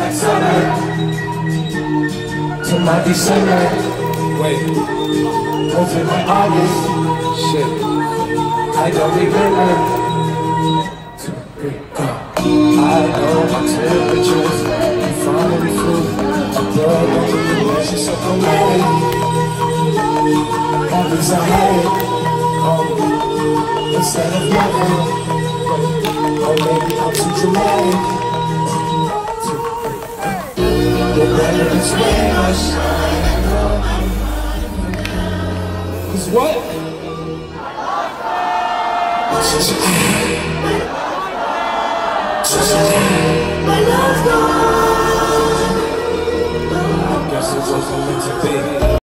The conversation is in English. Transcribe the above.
like summer to my December. Wait, was it my August? Shit, I don't remember. 2, 3, go. I know my temperatures, I'm finally through. My blood on the connection, so dramatic. All these I had it, instead of nothing. Or maybe I'm too dramatic. 2, 3, you're better than swears. Cause what? My love gone. I guess it wasn't meant to be.